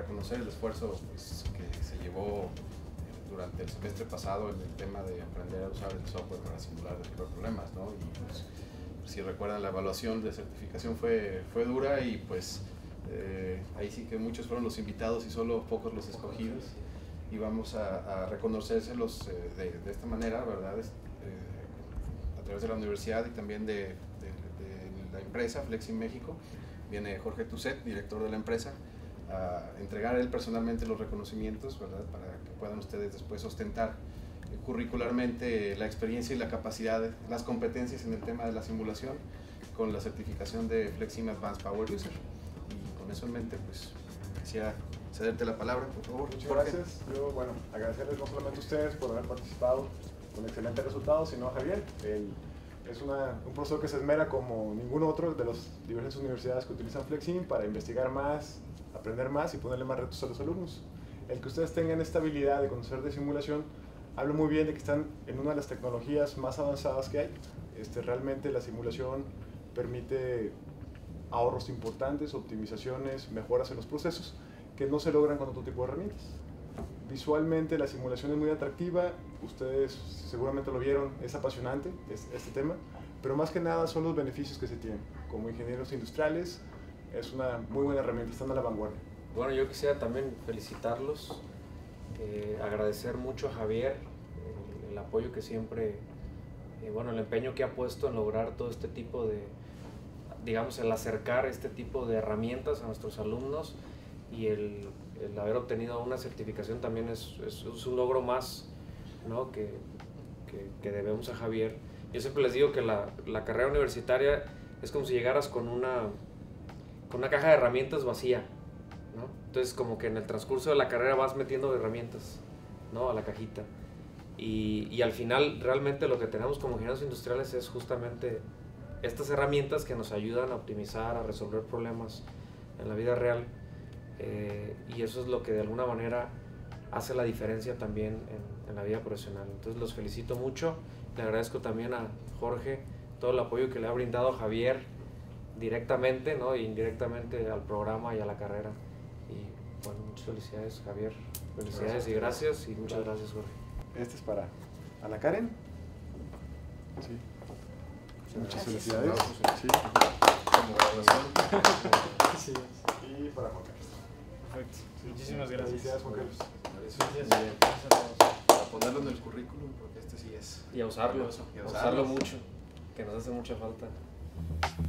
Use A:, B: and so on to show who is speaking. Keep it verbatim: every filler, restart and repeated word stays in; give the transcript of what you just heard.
A: reconocer el esfuerzo pues, que se llevó durante el semestre pasado en el tema de aprender a usar el software para simular y resolver problemas, ¿no? Y pues, si recuerdan, la evaluación de certificación fue, fue dura y pues eh, ahí sí que muchos fueron los invitados y solo pocos los escogidos, y vamos a, a reconocérselos eh, de, de esta manera, ¿verdad? Es, eh, a través de la universidad y también de, de, de la empresa Flexim México. Viene Jorge Tuset, director de la empresa, a entregar él personalmente los reconocimientos, ¿verdad? Para que puedan ustedes después ostentar eh, curricularmente la experiencia y la capacidad, de, las competencias en el tema de la simulación con la certificación de Flexim Advanced Power User. Y con eso en mente, pues quisiera cederte la palabra, por favor.
B: Muchas
A: Jorge.
B: gracias. Yo, bueno, agradecerles no solamente a ustedes por haber participado con excelentes resultados, sino a Javier. El, es una, un profesor que se esmera como ningún otro de las diversas universidades que utilizan Flexim para investigar más, aprender más y ponerle más retos a los alumnos. El que ustedes tengan esta habilidad de conocer de simulación habla muy bien de que están en una de las tecnologías más avanzadas que hay. Este, realmente la simulación permite ahorros importantes, optimizaciones, mejoras en los procesos que no se logran con otro tipo de herramientas. Visualmente la simulación es muy atractiva, ustedes seguramente lo vieron, es apasionante es, este tema, pero más que nada son los beneficios que se tienen. Como ingenieros industriales es una muy buena herramienta, están a la vanguardia.
C: Bueno, yo quisiera también felicitarlos, eh, agradecer mucho a Javier eh, el apoyo que siempre, eh, bueno, el empeño que ha puesto en lograr todo este tipo de, digamos, el acercar este tipo de herramientas a nuestros alumnos, y el, el haber obtenido una certificación también es, es, es un logro más, ¿no? que, que, que debemos a Javier. Yo siempre les digo que la, la carrera universitaria es como si llegaras con una, con una caja de herramientas vacía, ¿no? Entonces como que en el transcurso de la carrera vas metiendo herramientas, ¿no? a la cajita, y, y al final realmente lo que tenemos como ingenieros industriales es justamente estas herramientas que nos ayudan a optimizar, a resolver problemas en la vida real. Eh, y eso es lo que de alguna manera hace la diferencia también en, en la vida profesional. Entonces los felicito mucho, le agradezco también a Jorge todo el apoyo que le ha brindado a Javier directamente, ¿no? e indirectamente al programa y a la carrera. Y bueno, muchas felicidades Javier, felicidades gracias, y gracias, y muchas gracias Jorge.
B: Este es para Ana Karen. Sí. Muchas felicidades. Sí.
A: Sí.
B: Y para Juan Carlos.
D: Perfecto.
B: Sí,
D: Muchísimas gracias.
B: Felicidades, Juan Carlos.
A: Gracias. Gracias. Para ponerlo en el currículum, porque este sí es.
C: Y a usarlo,
A: Y a
C: a usarlo mucho, que nos hace mucha falta.